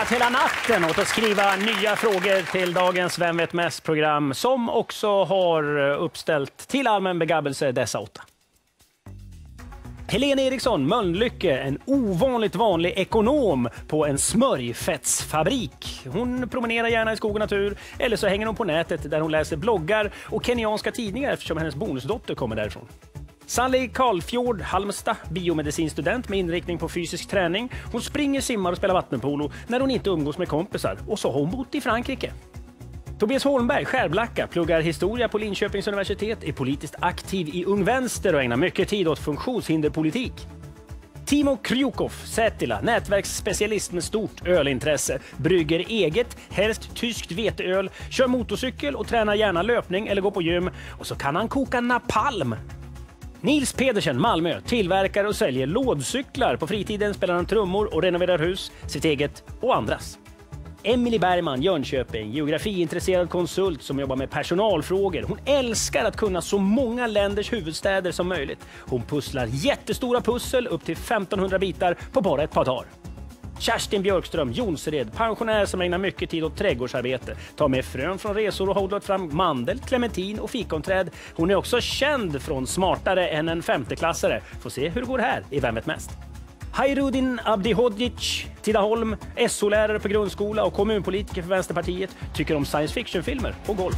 ägnat hela natten åt att skriva nya frågor till dagens Vem vet mest-program som också har uppställt till allmän begabelse dessa 8. Helene Eriksson Mölnlycke, en ovanligt vanlig ekonom på en smörjfettsfabrik. Hon promenerar gärna i skog och natur, eller så hänger hon på nätet där hon läser bloggar och kenyanska tidningar eftersom hennes bonusdotter kommer därifrån. Sally Karlfjord, Halmstad, biomedicinstudent med inriktning på fysisk träning. Hon springer, simmar och spelar vattenpolo när hon inte umgås med kompisar. Och så har hon bott i Frankrike. Tobias Holmberg, Skärblacka, pluggar historia på Linköpings universitet, är politiskt aktiv i Ung Vänster och ägnar mycket tid åt funktionshinderpolitik. Timo Kryukov, Sätila, nätverksspecialist med stort ölintresse, brygger eget, helst tyskt veteöl, kör motorcykel och tränar gärna löpning eller går på gym. Och så kan han koka napalm. Nils Pedersen, Malmö, tillverkar och säljer lådcyklar. På fritiden spelar han trummor och renoverar hus, sitt eget och andras. Emily Bergman, Jönköping, geografiintresserad konsult som jobbar med personalfrågor. Hon älskar att kunna så många länders huvudstäder som möjligt. Hon pusslar jättestora pussel upp till 1500 bitar på bara ett par dagar. Kerstin Björkström, Jonsered, pensionär som ägnar mycket tid åt trädgårdsarbete. Tar med frön från resor och hodlat fram mandel, clementin och fikonträd. Hon är också känd från Smartare än en femteklassare. Får se hur det går här i Vem vet mest. Hairudin Abdihodjic, Tidaholm, SO-lärare på grundskola och kommunpolitiker för Vänsterpartiet, tycker om science fiction-filmer och golf.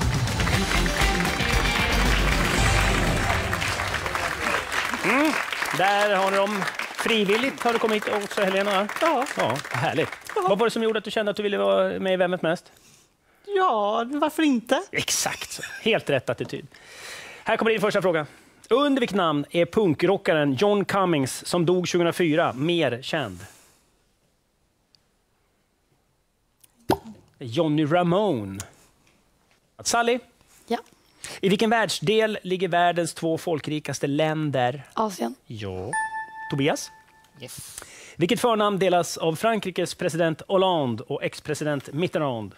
Där har ni dem. Frivilligt har du kommit hit också, Helena? Ja. Ja, härligt. Ja. Vad var det som gjorde att du kände att du ville vara med i Vem vet mest? Ja, varför inte? Exakt, helt rätt attityd. Här kommer din första fråga. Under vilket namn är punkrockaren John Cummings som dog 2004 mer känd? Johnny Ramone. Sally? Ja. I vilken världsdel ligger världens 2 folkrikaste länder? Asien. Ja. Tobias? Yes. Vilket förnamn delas av Frankrikes president Hollande och ex-president Mitterrand?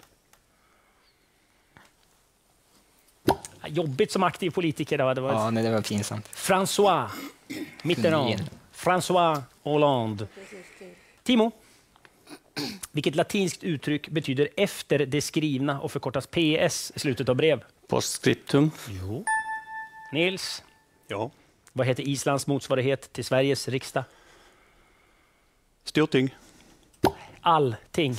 Jobbigt som aktiv politiker. Det var Ja, nej, det var pinsamt. François Mitterrand. François Hollande. Timo? Vilket latinskt uttryck betyder efter det skrivna och förkortas PS i slutet av brev? Postscriptum. Jo. Nils? Ja. Vad heter Islands motsvarighet till Sveriges riksdag? Storting. Allting.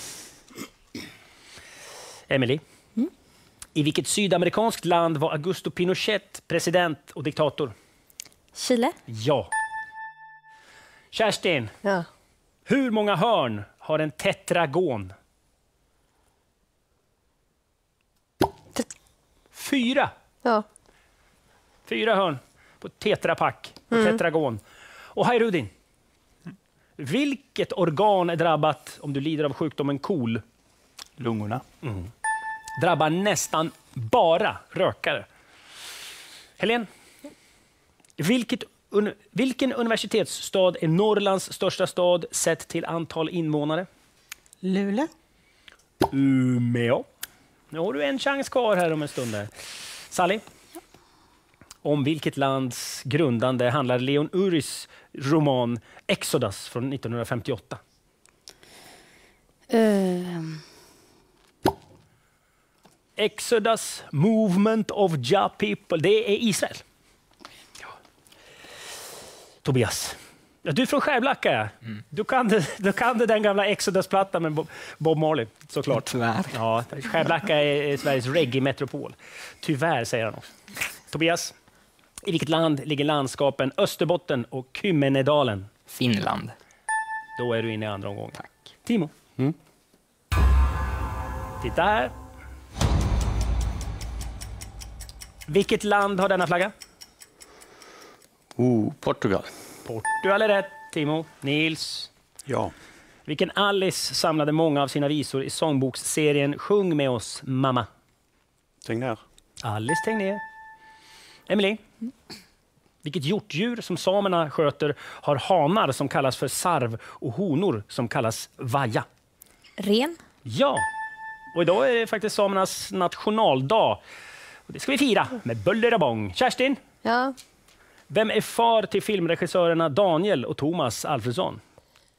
Emily? I vilket sydamerikanskt land var Augusto Pinochet president och diktator? Chile. Ja. Kerstin? Ja. Hur många hörn har en tetragon? 4. Ja. 4 hörn på tetrapack, på tetragon. Och Hairudin, vilket organ är drabbat om du lider av sjukdomen KOL? Lungorna. Drabbar nästan bara rökare. Helen, vilken universitetsstad är Norrlands största stad sett till antal invånare? Luleå. Umeå. Nu har du en chans kvar här om en stund. Där. Sally? Om vilket lands grundande handlar Leon Uris roman Exodus från 1958? Exodus, Movement of Ja People. Det är Israel. Ja. Tobias, du är från Skärblacka. Du kan den gamla Exodus-plattan med Bob Marley, såklart. Tyvärr. Ja, Skärblacka är Sveriges reggae-metropol. Tyvärr, säger han också. Tobias, i vilket land ligger landskapen Österbotten och Kymmenedalen? Finland. Då är du inne i andra omgången. Tack. Timo. Titta här. Vilket land har denna flagga? Portugal. Portugal är rätt. Timo. Nils. Ja. Vilken Alice samlade många av sina visor i sångboksserien Sjung med oss, mamma? Tegnér. Alice Tegnér. Emily. Vilket hjortdjur som samerna sköter har hanar som kallas för sarv och honor som kallas vaja? Ren. Ja. Och idag är det faktiskt samernas nationaldag. Och det ska vi fira med buller och bång. Kerstin? Ja. Vem är far till filmregissörerna Daniel och Thomas Alfredsson?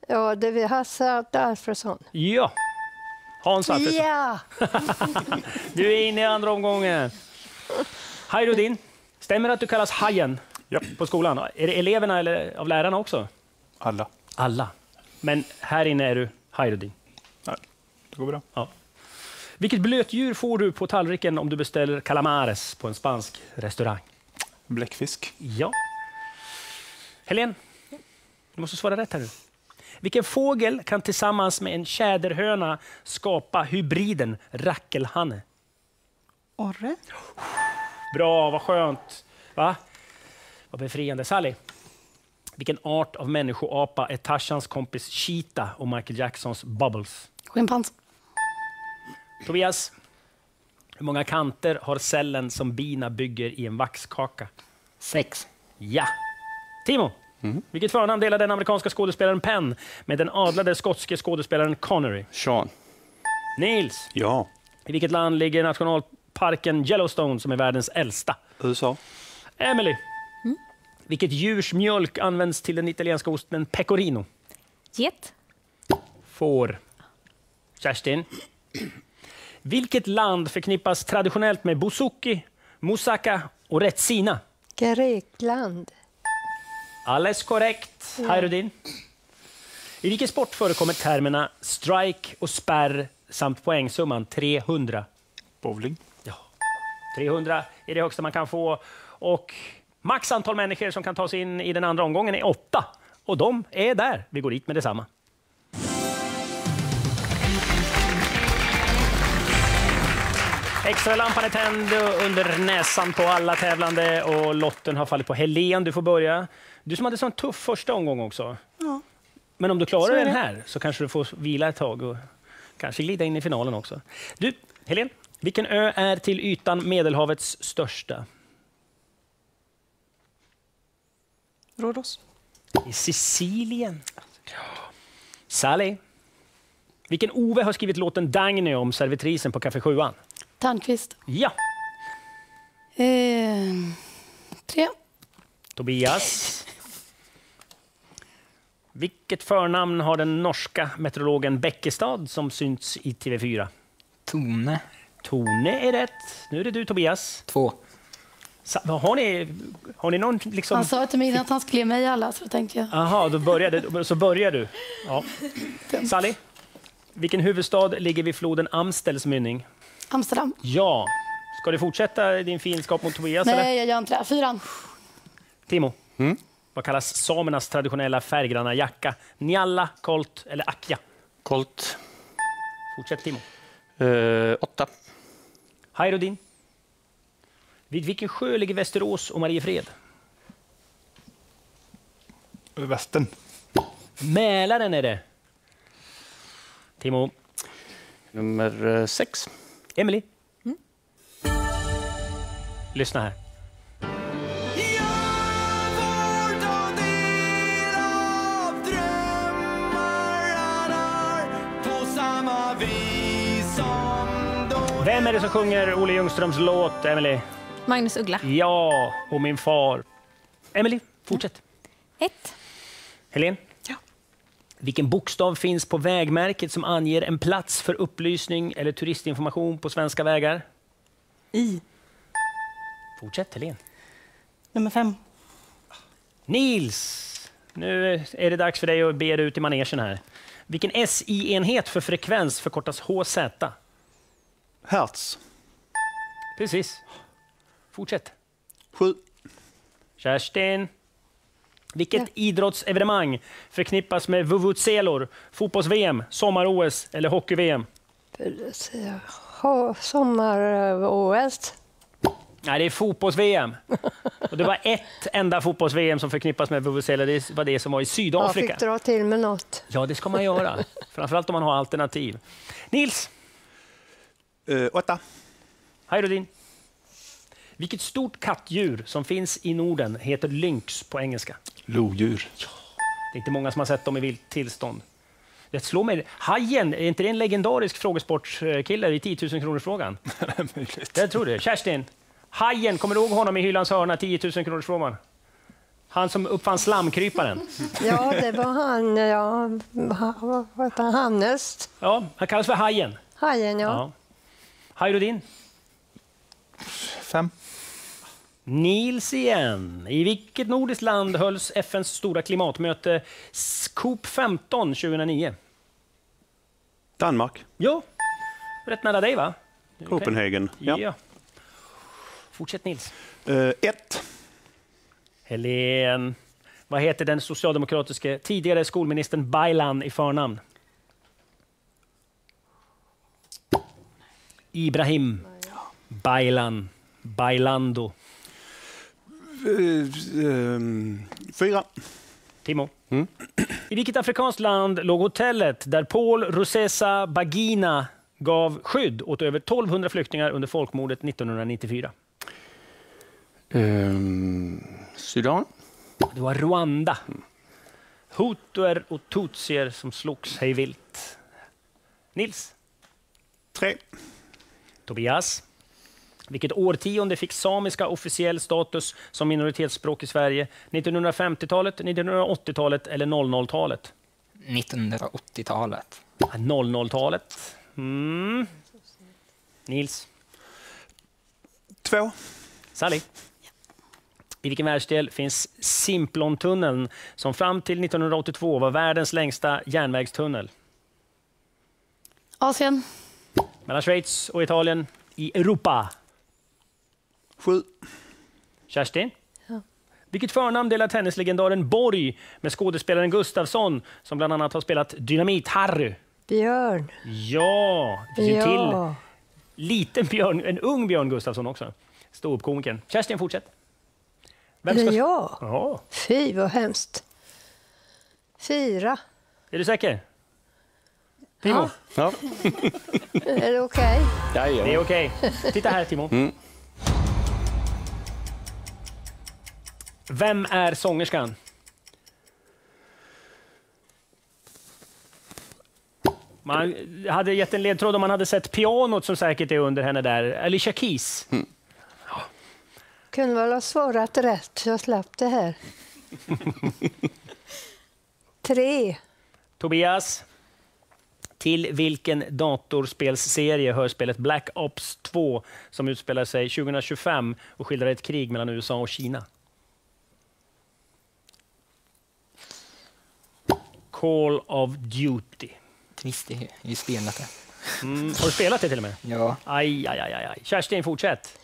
Ja, det är Hasse Alfredson. Ja. Hans Alfredsson. Ja! Du är inne i andra omgången. Hayruddin, stämmer det att du kallas Hajen på skolan? Är det eleverna eller av lärarna också? Alla. Alla. Men här inne är du Hayruddin. Nej, det går bra. Ja. Vilket blötdjur får du på tallriken om du beställer calamares på en spansk restaurang? Bläckfisk. Ja. Helene, du måste svara rätt här nu. Vilken fågel kan tillsammans med en tjäderhöna skapa hybriden rackelhanne? Orre. Bra, vad skönt. Va? Vad befriande. Sally, vilken art av människoapa är Tarzans kompis Cheetah och Michael Jacksons Bubbles? Schimpans. Tobias, hur många kanter har cellen som bina bygger i en vaxkaka? 6. Ja. Timo, vilket förnamn delar den amerikanska skådespelaren Penn med den adlade skotske skådespelaren Connery? Sean. Nils, Ja. i vilket land ligger nationalparken Yellowstone som är världens äldsta? USA. Emily, vilket djurs mjölk används till den italienska osten pecorino? Get. Får. Kerstin, vilket land förknippas traditionellt med bouzouki, moussaka och retsina? Grekland. Alldeles korrekt. Hayruddin. I vilken sport förekommer termerna strike och spärr samt poängsumman 300? Bowling. Ja. 300 är det högsta man kan få. Och max antal människor som kan ta sig in i den andra omgången är 8. Och de är där. Vi går dit med detsamma. Extra lampan är tänd under näsan på alla tävlande och lotten har fallit på Helen. Du får börja. Du som hade sån tuff första omgång också. Ja. Men om du Så klarar är den det. här så kanske du får vila ett tag och kanske glida in i finalen också. Du, Helen, vilken ö är till ytan Medelhavets största? Rhodos. I Sicilien. Sally, vilken Ove har skrivit låten Dagny om servitrisen på Café 7an? Tandqvist. Ja. 3. Tobias. Vilket förnamn har den norska meteorologen Bäckestad som synts i TV4? Tone. Tone är rätt. Nu är det du, Tobias. 2. Har ni någon liksom... Han sa till mig att han skulle ge mig alla, så då tänkte jag. Aha, så börjar du. Ja. Sally, vilken huvudstad ligger vid floden Amstels mynning? Amsterdam. Ja. Ska du fortsätta din fiendskap mot Tobias? Eller? Nej, jag gör inte det. 4. Timo, vad kallas samernas traditionella färggranna jacka? Njalla, kolt eller akja? Colt. Fortsätt, Timo. 8. Hayruddin. Vid vilken sjö ligger Västerås och Mariefred? Västern. Mälaren är det. Timo. Nummer 6. Emily. Lyssna här. Vem är det som sjunger Olle Ljungströms låt, Emily? Magnus Uggla. Ja, och min far. Emily, fortsätt. 1. Helen? Ja. Vilken bokstav finns på vägmärket som anger en plats för upplysning eller turistinformation på svenska vägar? I. Fortsätt, Helen. Nummer 5. Nils! Nu är det dags för dig att be dig ut i manegen här. Vilken SI-enhet för frekvens förkortas HZ? Hertz. Precis. Fortsätt. 7. Kerstin. Vilket idrottsevenemang förknippas med vuvuzzelor, fotbolls-VM, sommar-OS eller hockey-VM? Sommar-OS. Nej, det är fotbolls-VM. Och det var ett enda fotbolls-VM som förknippas med vuvuzzelor. Det var det som var i Jag Sydafrika. fick dra till med något. Ja, det ska man göra. Framförallt om man har alternativ. Nils. 8. Hayruddin. Vilket stort kattdjur som finns i Norden heter lynx på engelska? Lodjur. Det är inte många som har sett dem i vilt tillstånd. Det slår mig. Hajen, är inte det en legendarisk frågesportskille i 10 000 kronors frågan? Det är möjligt. Jag tror det. Kerstin. Hajen, kommer du ihåg honom i Hylands hörna, 10 000 kronors frågan? Han som uppfann slamkryparen. Ja, det var han. Ja, vad heter han? Hannes. Ja, han kallas för Hajen. Hajen, ja. Ja. Hajrudin. 5. Nils igen. I vilket nordiskt land hölls FNs stora klimatmöte COP 15 2009? Danmark. Ja, rätt nära dig va? Copenhagen. Ja. Ja. Fortsätt Nils. 1. Helen. Vad heter den socialdemokratiska tidigare skolministern Baylan i förnamn? Ibrahim Baylan. Bailando. 4. Timo. I vilket afrikanskt land låg hotellet där Paul Rusesa Bagina gav skydd åt över 1200 flyktingar under folkmordet 1994? Sudan. Det var Rwanda. Hutuer och tutsier som slogs hej vilt. Nils. 3. Tobias. Vilket årtionde fick samiska officiell status som minoritetsspråk i Sverige? 1950-talet, 1980-talet eller 00-talet? 1980-talet. 00-talet. Nils. 2. Sally. I vilken världsdel finns Simplontunneln som fram till 1982 var världens längsta järnvägstunnel? Asien. Mellan Schweiz och Italien i Europa. 7. Kerstin? Ja. Vilket förnamn delar tennislegendaren Borg med skådespelaren Gustafsson som bland annat har spelat Dynamit-Harry? Björn. Ja, det finns ju till Ja. liten Björn, en ung Björn Gustafsson också. Ståuppkomikern. Kerstin, fortsätt. Vem Eller jag? Ja. Fy, vad hemskt. 4. Är du säker? Timo? Ja. Är det okej? Det är okej. Titta här, Timo. Vem är sångerskan? Man hade gett en ledtråd om man hade sett pianot som säkert är under henne där. Alicia Keys. Kunde väl ha svarat rätt så jag slapp det här. 3. Tobias. Till vilken datorspelsserie hör spelet Black Ops 2 som utspelar sig 2025 och skildrar ett krig mellan USA och Kina? Call of Duty. Visst, det är ju spelat det. Har du spelat det till och med? Ja. Aj. Kerstin, fortsätt.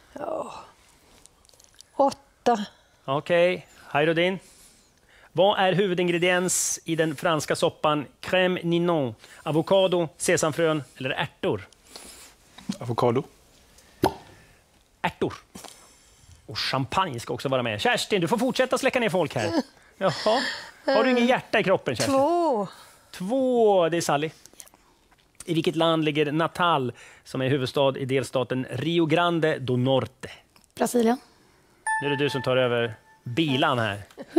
8. Okej, Hajrudin. Vad är huvudingrediens i den franska soppan crème ninon? Avokado, sesamfrön eller ärtor? Avokado. Ärtor. Och champagne ska också vara med. Kerstin, du får fortsätta släcka ner folk här. Jaha. Har du ingen hjärta i kroppen, Kerstin? 2. 2, det är Sally. I vilket land ligger Natal som är huvudstad i delstaten Rio Grande do Norte? Brasilien. Nu är det du som tar över bilan här.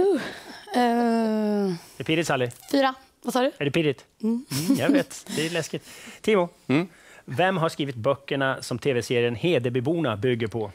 Är det pirrigt, Sally? 4. Vad sa du? Är det pirrigt? Jag vet, det är läskigt. Timo, vem har skrivit böckerna som tv-serien Hedebyborna bygger på?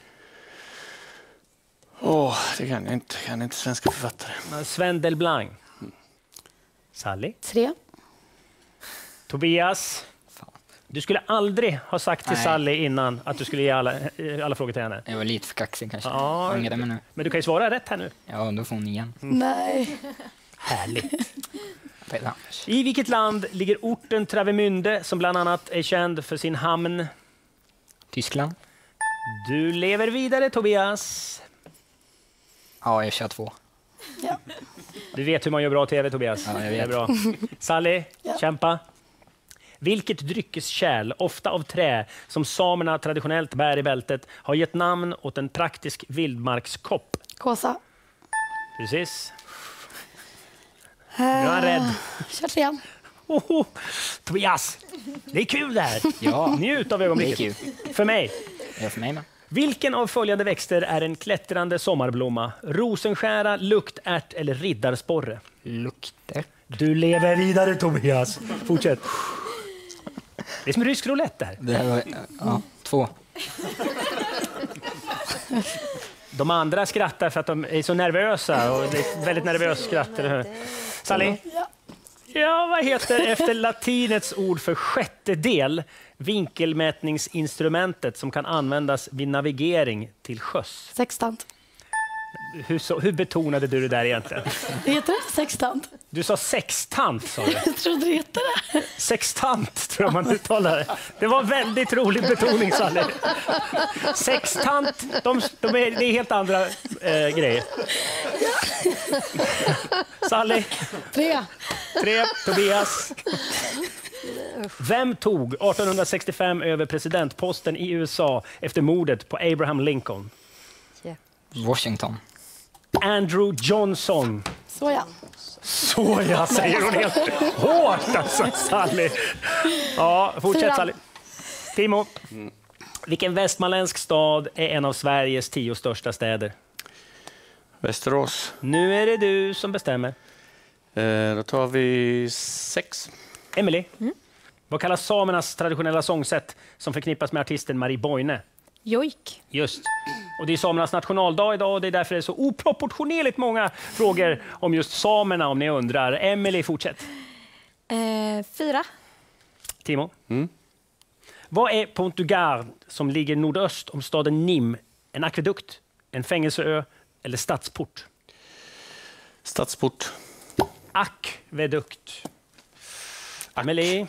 Det kan jag inte. Kan inte svenska författare. Sven Delblanc. Sally? 3. Tobias? Du skulle aldrig ha sagt till Nej. Sally innan att du skulle ge alla frågor till henne. Jag var lite för kaxig kanske. Ja, Ångrar mig nu. men du kan ju svara rätt här nu. Ja, då får hon igen. Nej. Härligt. Redan. I vilket land ligger orten Travemünde som bland annat är känd för sin hamn? Tyskland? Du lever vidare, Tobias. Ja, jag kör 2. Ja. Du vet hur man gör bra tv, Tobias. Ja, jag Det är vet. bra. Sally, Ja. kämpa. Vilket dryckeskärl, ofta av trä, som samerna traditionellt bär i bältet, har gett namn åt en praktisk vildmarkskopp? Kåsa. Precis. Nu är han rädd. Kör 3. Oho. Tobias, det är kul det här. Ja, Njut av det är ögonblicket. kul. För mig. Ja, för mig med. Vilken av följande växter är en klättrande sommarblomma? Rosenskära, luktärt eller riddarsporre? Lukter. Du lever vidare, Tobias. Fortsätt. Det är som rysk roulette där. Det här var... Ja, 2. De andra skrattar för att de är så nervösa. Och det är ett väldigt nervöst skratt, eller hur? Sally? Ja, vad heter efter latinets ord för sjättedel vinkelmätningsinstrumentet som kan användas vid navigering till sjöss? Sextant. Hur betonade du det där egentligen? Det heter inte sextant. Du sa sextant, sa du. Jag trodde det hette det. Sextant, tror jag man uttalar det. Det var väldigt rolig betoning, Sally. Sextant, det är helt andra grejer. Sally? 3. 3. Tobias? Vem tog 1865 över presidentposten i USA efter mordet på Abraham Lincoln? Washington. Andrew Johnson. Så ja. Så jag säger hon helt hårt, alltså, Sally. Ja, fortsätt, 4. Sally. Timo. Vilken västmanländsk stad är en av Sveriges 10 största städer? Västerås. Nu är det du som bestämmer. Då tar vi 6. Emily. Vad kallas samernas traditionella sångsätt som förknippas med artisten Marie Boine? Jojk. Just. Och det är samernas nationaldag idag och det är därför det är så oproportionerligt många frågor om just samerna, om ni undrar. Emily, fortsätt. 4. Timo. Vad är Pont du Gard som ligger nordöst om staden Nîmes? En akvedukt, en fängelseö eller stadsport? Stadsport. Akvedukt. Amelie.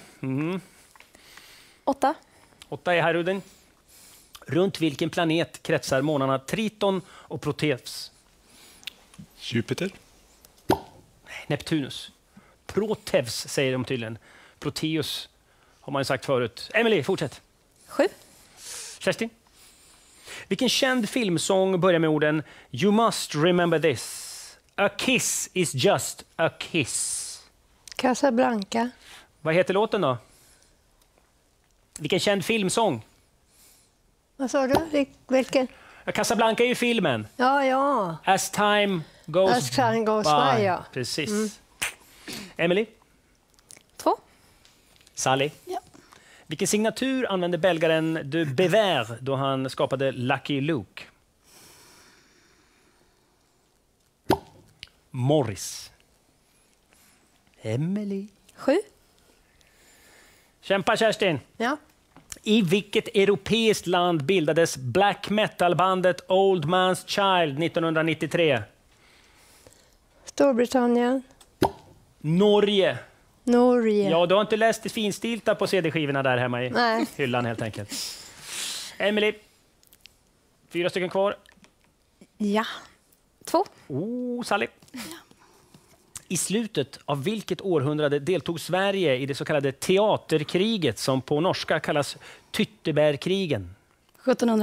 8. 8 är Harudin. Runt vilken planet kretsar månarna Triton och Proteus? Jupiter. Neptunus. Proteus säger de tydligen. Proteus har man ju sagt förut. Emily, fortsätt. 7. Kerstin. Vilken känd filmsång börjar med orden You must remember this. A kiss is just a kiss. Casablanca. Vad heter låten då? Vilken känd filmsång? Vad sa du? Vilken? Casablanca är ju filmen. Ja. As time goes, As time goes by, ja. Precis. Emily. 2. Sally. Ja. Vilken signatur använde belgaren de Bever då han skapade Lucky Luke? Morris. Emily. 7. Kämpa, Kerstin. Ja. I vilket europeiskt land bildades black metal-bandet Old Man's Child 1993? Storbritannien. Norge. Norge. Ja, du har inte läst det finstilta på CD-skivorna där hemma i Nej. hyllan helt enkelt. Emily. 4 stycken kvar. Ja. 2. Sally. I slutet av vilket århundrade deltog Sverige i det så kallade teaterkriget som på norska kallas Tyttebärkrigen? 1700.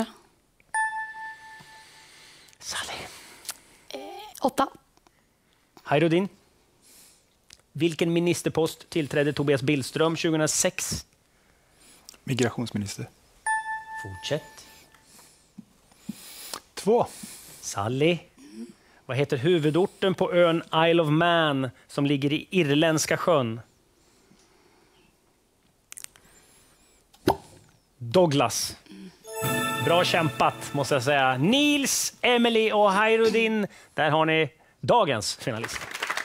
Sally. 8. Hayrodin. Vilken ministerpost tillträdde Tobias Billström 2006? Migrationsminister. Fortsätt. 2. Sally. Vad heter huvudorten på ön Isle of Man som ligger i Irländska sjön? Douglas. Bra kämpat, måste jag säga. Nils, Emily och Hayrodin. Där har ni dagens finalist.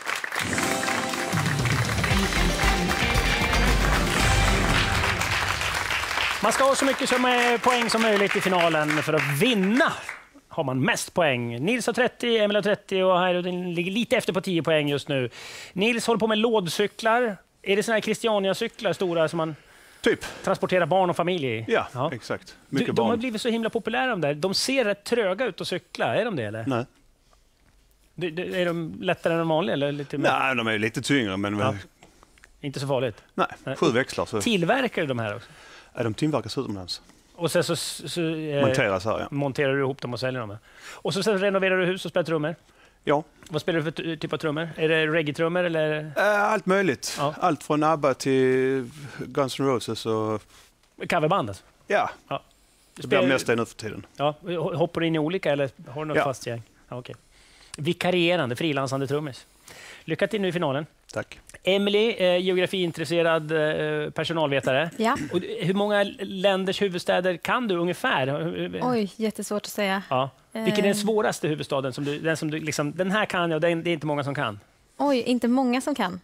Man ska ha så mycket poäng som möjligt i finalen för att vinna. Har man mest poäng. Nils har 30, Emil har 30 och Hayrodin ligger lite efter på 10 poäng just nu. Nils håller på med lådcyklar. Är det såna här Christiania-cyklar stora som man Typ. transporterar barn och familj i? Ja, exakt. Mycket De har barn. blivit så himla populära de där. De ser rätt tröga ut att cykla. Är de det eller? Nej. Är de lättare än de vanliga? Eller lite mer? Nej, de är lite tyngre, men Ja. Inte så farligt. nej, 7 växlar. Så Tillverkar du de här också? är de tillverkas utomlands. Och sen så Monteras här, ja. monterar du ihop dem och säljer dem. Och så sen renoverar du hus och spelar trummor. Ja, Vad spelar du för typ av trummor? Är det reggae-trummor eller allt möjligt. Ja. Allt från ABBA till Guns N' Roses och coverband? Alltså? ja, Ja. det blir mest det nu för tiden. Ja. Hoppar du in i olika eller har du något Ja. fast gäng? Ja, okej. Vikarierande, frilansande trummis. Lycka till nu i finalen. Tack. Emily, geografiintresserad personalvetare. Ja. Och hur många länders huvudstäder kan du ungefär? Oj, jättesvårt att säga. Ja. Vilken är den svåraste huvudstaden? Den här kan jag, det är inte många som kan. Oj, inte många som kan.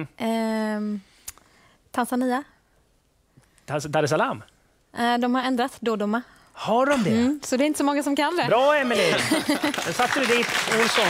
Tanzania. Dar es Salaam? De har ändrat Dodoma. Har de det? Så det är inte så många som kan det. Bra, Emily! Där satte du dit, Olsson.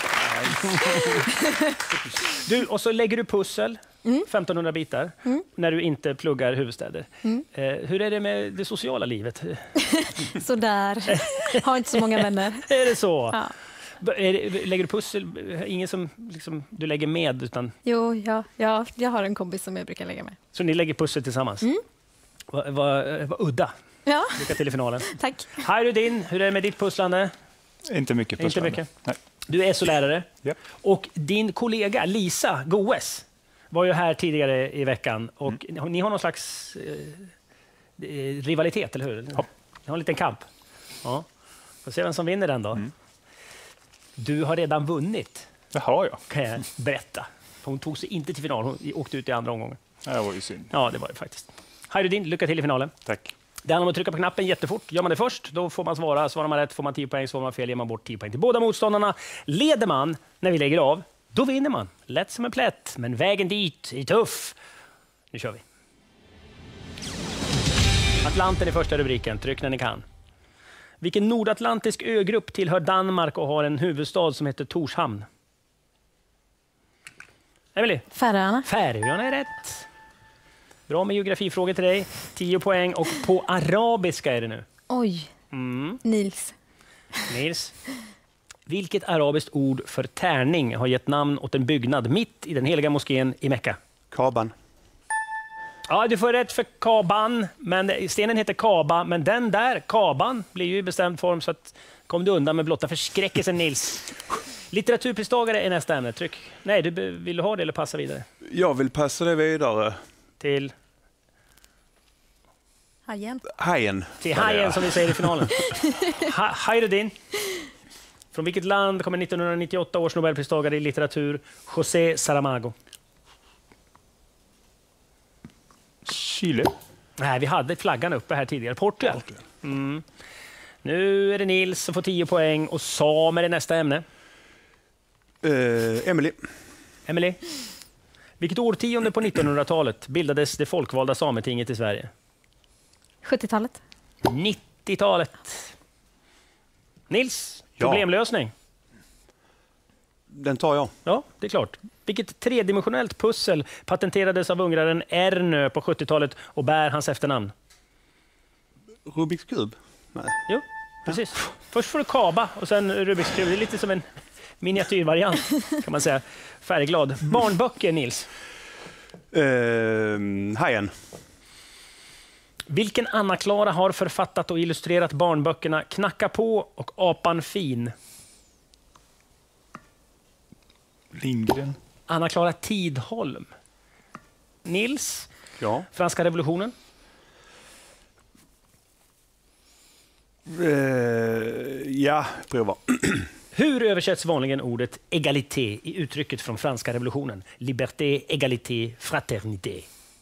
Du, och så lägger du pussel, 1500 bitar, när du inte pluggar huvudstäder. Hur är det med det sociala livet? Så där. Har inte så många vänner. Är det så? Ja. Lägger du pussel, ingen som liksom, du lägger med, utan... Jo, ja, jag har en kompis som jag brukar lägga med. Så ni lägger pussel tillsammans? Vad udda. Ja, Lycka till i finalen. tack. Hairudin, hur är det med ditt pusslande? Inte mycket Inte pusslande. mycket. Nej. Du är SO-lärare. Japp. Och din kollega Lisa Goes var ju här tidigare i veckan. Och ni har någon slags rivalitet, eller hur? Ni har en liten kamp. Ja. Får se vem som vinner den då. Du har redan vunnit, Det har jag. kan jag berätta. För hon tog sig inte till final, hon åkte ut i andra omgången. Det var ju synd. Ja, det var det faktiskt. Hairudin, lycka till i finalen. Tack. Det handlar om att trycka på knappen jättefort. Gör man det först, då får man svara. Svarar man rätt får man 10 poäng, svarar man fel ger man bort 10 poäng till båda motståndarna. Leder man när vi lägger av, då vinner man. Lätt som en plätt, men vägen dit är tuff. Nu kör vi. Atlanten är första rubriken. Tryck när ni kan. Vilken nordatlantisk ögrupp tillhör Danmark och har en huvudstad som heter Torshavn? Emily? Färöarna. Färöarna är rätt. Bra med geografifrågor till dig. 10 poäng och på arabiska är det nu. Oj, Nils. Nils. Vilket arabiskt ord för tärning har gett namn åt en byggnad mitt i den heliga moskén i Mekka? Kaban. Ja, du får rätt för Kaban, men stenen heter Kaba, men den där, Kaban, blir ju i bestämd form, så att kom du undan med blotta förskräckelsen, Nils. Litteraturpristagare är nästa ämne. Tryck. Nej, vill du ha det eller passa vidare? Jag vill passa det vidare. Till Hajen. Hajen. Till hajen, som vi säger i finalen. Hairudin. Från vilket land kommer 1998 års Nobelpristagare i litteratur José Saramago? Chile. Nej, vi hade flaggan uppe här tidigare. Portugal. Nu är det Nils som får 10 poäng och samer är nästa ämne. Emily. Emily. Vilket årtionde på 1900-talet bildades det folkvalda sametinget i Sverige? 70-talet. 90-talet. Nils, Ja. problemlösning. Den tar jag. Ja, det är klart. Vilket tredimensionellt pussel patenterades av ungraren Ernö på 70-talet och bär hans efternamn? Rubiks kub? Nej. Jo, precis. Först får du Kaba och sen Rubiks kub. Det är lite som en miniatyrvariant, kan man säga. Färgglad. Barnböcker, Nils. Hajen. Vilken Anna-Klara har författat och illustrerat barnböckerna Knacka på och Apan fin? Lindgren. Anna-Klara Tidholm. Nils, Ja. franska revolutionen. Ja, prova. Hur översätts vanligen ordet égalité i uttrycket från franska revolutionen? Liberté, égalité, fraternité.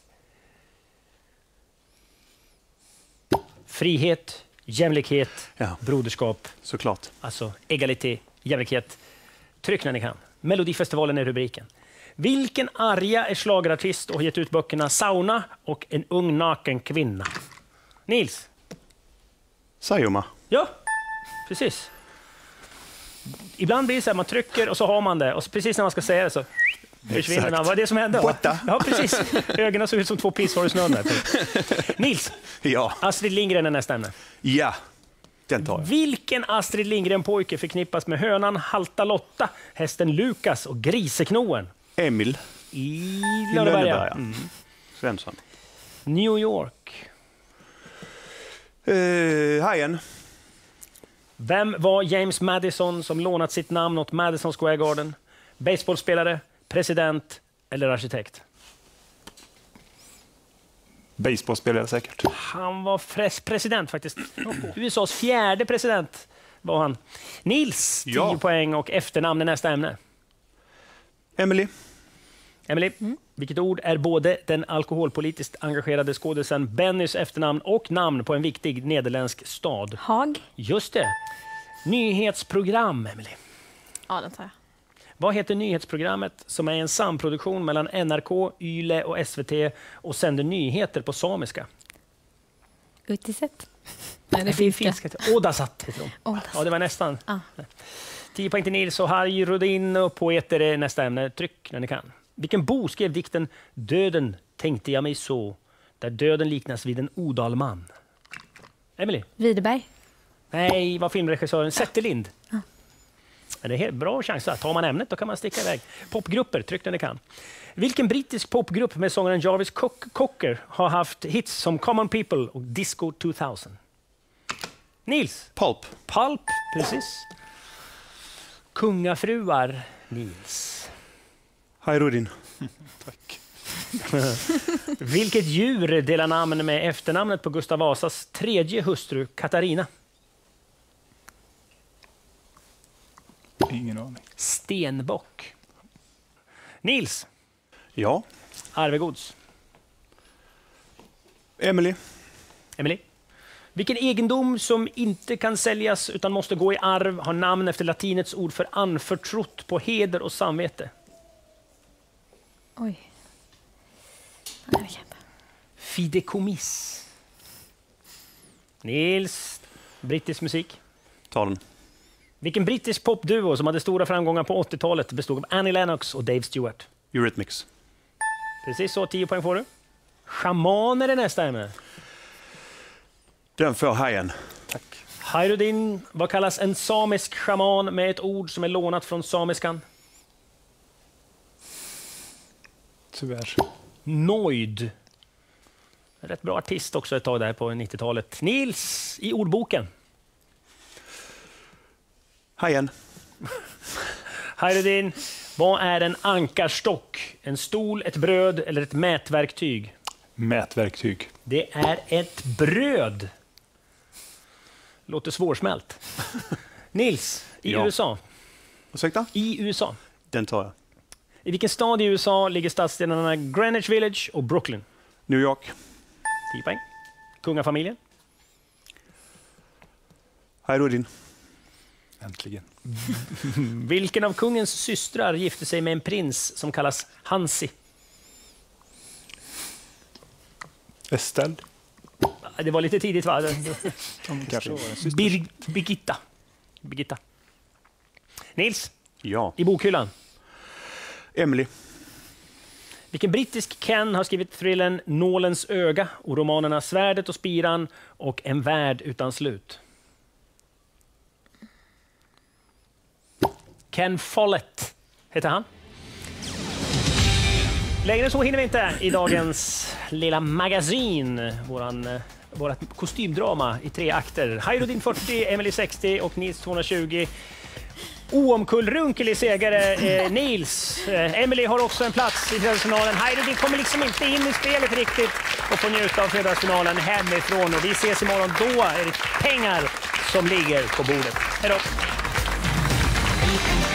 Frihet, jämlikhet, Ja. broderskap. Såklart. Alltså egalité, jämlikhet. Tryck när ni kan. Melodifestivalen är rubriken. Vilken arga är schlagerartist och har gett ut böckerna Sauna och En ung naken kvinna? Nils? Sayoma. Ja, precis. Ibland blir det så här, man trycker och så har man det. Och så precis när man ska säga det så försvinner den. Vad är det som hände? Borta. Ja, precis. Ögonen såg ut som 2 pissar i snön där. Nils, Ja. Astrid Lindgren är nästa ämne. Ja. Den tar jag. Vilken Astrid Lindgren-pojke förknippas med hönan Halta Lotta, hästen Lukas och griseknoen? Emil. I Lönneberga. Lönneberga. Svensson. New York. Hajen. Vem var James Madison som lånat sitt namn åt Madison Square Garden? Baseballspelare, president eller arkitekt? Baseballspelare säkert. Han var president faktiskt. USAs 4:e president var han. Nils, 10 Ja. poäng och efternamn är nästa ämne. Emily. Emily, vilket ord är både den alkoholpolitiskt engagerade skådisen Bennys efternamn och namn på en viktig nederländsk stad? Haag. Just det. Nyhetsprogram, Emily. Ja, den tar jag. Vad heter nyhetsprogrammet som är en samproduktion mellan NRK, Yle och SVT och sänder nyheter på samiska? Utisett. Nej, det är finska. Ådasat heter de. Ådasat. Ja, det var nästan. Ja. 10 poäng till Nils och Harry Rodin och poeter är nästa ämne. Tryck när ni kan. Vilken bo skrev dikten Döden tänkte jag mig så, där döden liknas vid en odalman? Emily? Widerberg. Nej, var filmregissören Zetterlind. Ja. Det är helt bra chans. Tar man ämnet då kan man sticka iväg. Popgrupper, tryck när ni kan. Vilken brittisk popgrupp med sångaren Jarvis Cocker har haft hits som Common People och Disco 2000? Nils? Pulp. Pulp, precis. Kungafruar, Nils. Hej Rudin. Tack. Vilket djur delar namn med efternamnet på Gustav Vasas tredje hustru Katarina? Ingen aning. Stenbock. Nils? Ja. Arvegods. Emily. Emily? Vilken egendom som inte kan säljas utan måste gå i arv har namn efter latinets ord för anförtrott på heder och samvete? Oj. Nej, det kan jag inte. Fideikommiss. Nils, brittisk musik. Ta den. Vilken brittisk popduo som hade stora framgångar på 80-talet bestod av Annie Lennox och Dave Stewart? Eurythmics. Precis så, 10 poäng får du. Schamaner är nästa ämne. Den får hajen. Tack. Hairudin, vad kallas en samisk schaman med ett ord som är lånat från samiskan? Tyvärr. Noid. Rätt bra artist också ett tag där på 90-talet. Nils, i ordboken. Hajen. Hairudin, vad är en ankarstock? En stol, ett bröd eller ett mätverktyg? Mätverktyg. Det är ett bröd. Låter svårsmält. Nils, i Ja. USA. Ursäkta? I USA. Den tar jag. I vilken stad i USA ligger stadsdelarna Greenwich Village och Brooklyn? New York. 10 poäng. Kungafamiljen. Hej Rudin. Äntligen. Vilken av kungens systrar gifte sig med en prins som kallas Hansi? Estelle. Det var lite tidigt va? Kanske var en syster. Birgitta. Nils, Ja. i bokhyllan. Emily. Vilken brittisk Ken har skrivit thrillern Nålens öga och romanerna Svärdet och spiran och En värld utan slut? Ken Follett heter han. Längre så hinner vi inte i dagens lilla magasin. Vårat kostymdrama i 3 akter. Hairudin 40, Emily 60 och Nils 220. Oomkullrunkelig segrare Nils. Emily har också en plats i fredagsfinalen. Hairudin kommer liksom inte in i spelet riktigt och får njuta av fredagsfinalen hemifrån. Och vi ses imorgon. Då är det pengar som ligger på bordet. Hej då!